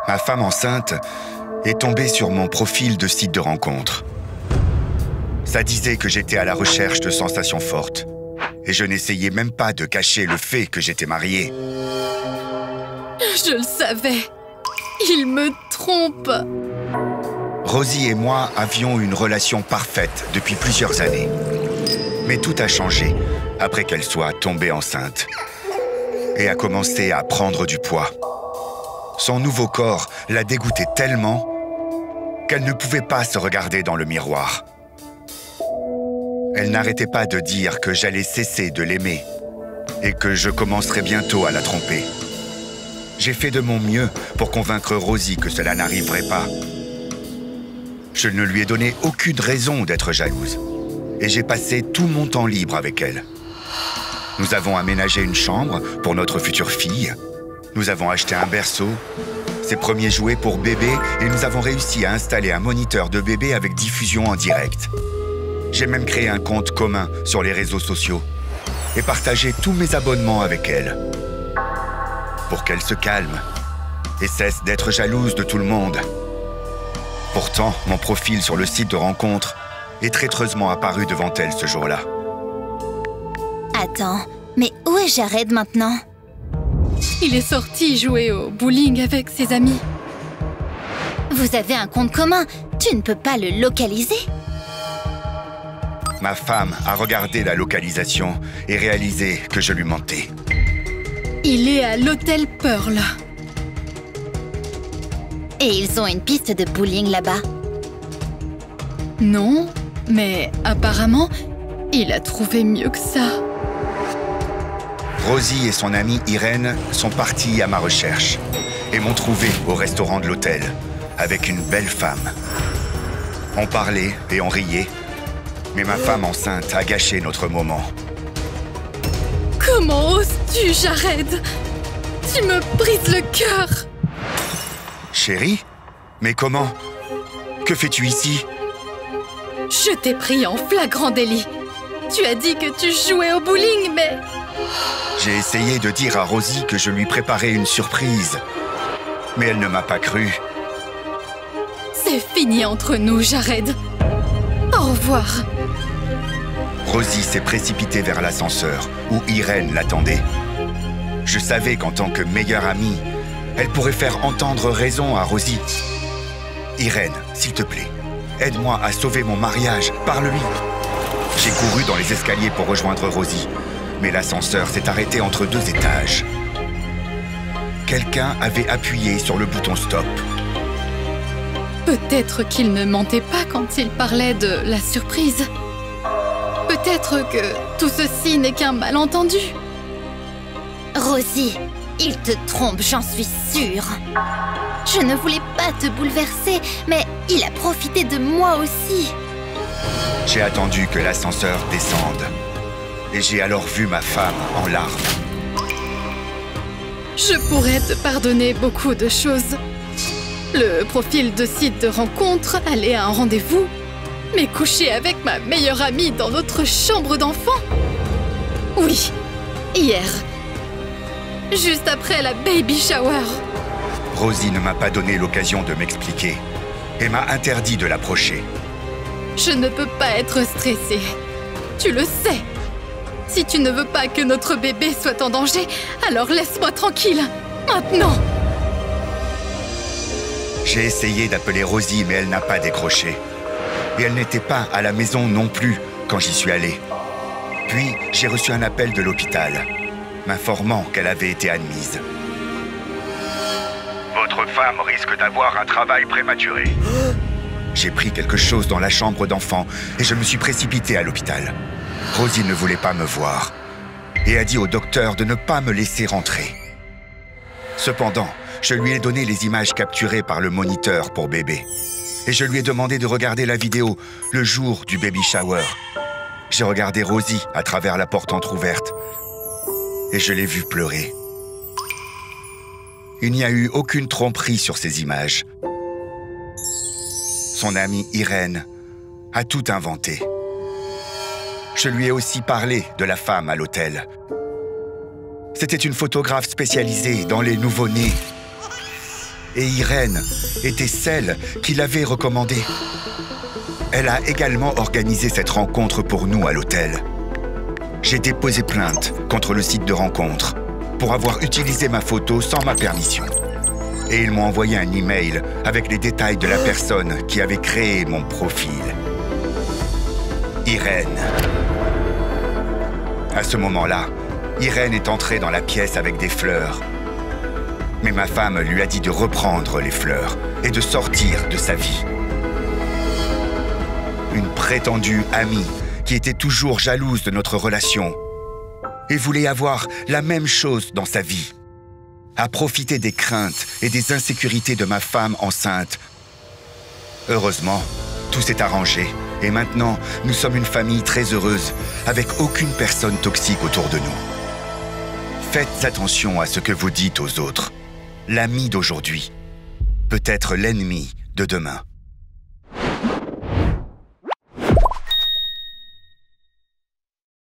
Ma femme enceinte est tombée sur mon profil de site de rencontre. Ça disait que j'étais à la recherche de sensations fortes. Et je n'essayais même pas de cacher le fait que j'étais marié. Je le savais. Il me trompe. Rosie et moi avions une relation parfaite depuis plusieurs années. Mais tout a changé après qu'elle soit tombée enceinte et a commencé à prendre du poids. Son nouveau corps la dégoûtait tellement qu'elle ne pouvait pas se regarder dans le miroir. Elle n'arrêtait pas de dire que j'allais cesser de l'aimer et que je commencerais bientôt à la tromper. J'ai fait de mon mieux pour convaincre Rosie que cela n'arriverait pas. Je ne lui ai donné aucune raison d'être jalouse et j'ai passé tout mon temps libre avec elle. Nous avons aménagé une chambre pour notre future fille. Nous avons acheté un berceau, ses premiers jouets pour bébé et nous avons réussi à installer un moniteur de bébé avec diffusion en direct. J'ai même créé un compte commun sur les réseaux sociaux et partagé tous mes abonnements avec elle. Pour qu'elle se calme et cesse d'être jalouse de tout le monde. Pourtant, mon profil sur le site de rencontre est traîtreusement apparu devant elle ce jour-là. Attends, mais où est Jared maintenant? Il est sorti jouer au bowling avec ses amis. Vous avez un compte commun, tu ne peux pas le localiser? Ma femme a regardé la localisation et réalisé que je lui mentais. Il est à l'hôtel Pearl. Et ils ont une piste de bowling là-bas? Non, mais apparemment, il a trouvé mieux que ça. Rosie et son amie Irène sont partis à ma recherche et m'ont trouvé au restaurant de l'hôtel avec une belle femme. On parlait et on riait, mais ma femme enceinte a gâché notre moment. Comment oses-tu, Jared? Tu me brises le cœur! Chérie? Mais comment? Que fais-tu ici? Je t'ai pris en flagrant délit. Tu as dit que tu jouais au bowling, mais... J'ai essayé de dire à Rosie que je lui préparais une surprise, mais elle ne m'a pas cru. C'est fini entre nous, Jared. Au revoir. Rosie s'est précipitée vers l'ascenseur, où Irène l'attendait. Je savais qu'en tant que meilleure amie, elle pourrait faire entendre raison à Rosie. Irène, s'il te plaît, aide-moi à sauver mon mariage, parle-lui. J'ai couru dans les escaliers pour rejoindre Rosie, mais l'ascenseur s'est arrêté entre 2 étages. Quelqu'un avait appuyé sur le bouton stop. Peut-être qu'il ne mentait pas quand il parlait de la surprise. Peut-être que tout ceci n'est qu'un malentendu. Rosie, il te trompe, j'en suis sûre. Je ne voulais pas te bouleverser, mais il a profité de moi aussi. J'ai attendu que l'ascenseur descende. Et j'ai alors vu ma femme en larmes. Je pourrais te pardonner beaucoup de choses. Le profil de site de rencontre, aller à un rendez-vous, mais coucher avec ma meilleure amie dans notre chambre d'enfant. Oui, hier. Juste après la baby shower. Rosie ne m'a pas donné l'occasion de m'expliquer et m'a interdit de l'approcher. Je ne peux pas être stressée. Tu le sais. Si tu ne veux pas que notre bébé soit en danger, alors laisse-moi tranquille. Maintenant. J'ai essayé d'appeler Rosie, mais elle n'a pas décroché. Et elle n'était pas à la maison non plus quand j'y suis allé. Puis, j'ai reçu un appel de l'hôpital, m'informant qu'elle avait été admise. Votre femme risque d'avoir un travail prématuré. J'ai pris quelque chose dans la chambre d'enfant et je me suis précipité à l'hôpital. Rosie ne voulait pas me voir et a dit au docteur de ne pas me laisser rentrer. Cependant, je lui ai donné les images capturées par le moniteur pour bébé. Et je lui ai demandé de regarder la vidéo le jour du baby shower. J'ai regardé Rosie à travers la porte entrouverte et je l'ai vue pleurer. Il n'y a eu aucune tromperie sur ces images. Son amie Irène a tout inventé. Je lui ai aussi parlé de la femme à l'hôtel. C'était une photographe spécialisée dans les nouveau-nés. et Irène était celle qui l'avait recommandée. Elle a également organisé cette rencontre pour nous à l'hôtel. J'ai déposé plainte contre le site de rencontre pour avoir utilisé ma photo sans ma permission. Et ils m'ont envoyé un email avec les détails de la personne qui avait créé mon profil. Irène. À ce moment-là, Irène est entrée dans la pièce avec des fleurs. Mais ma femme lui a dit de reprendre les fleurs et de sortir de sa vie. Une prétendue amie qui était toujours jalouse de notre relation et voulait avoir la même chose dans sa vie, a profité des craintes et des insécurités de ma femme enceinte. Heureusement, tout s'est arrangé et maintenant, nous sommes une famille très heureuse avec aucune personne toxique autour de nous. Faites attention à ce que vous dites aux autres. L'ami d'aujourd'hui peut être l'ennemi de demain.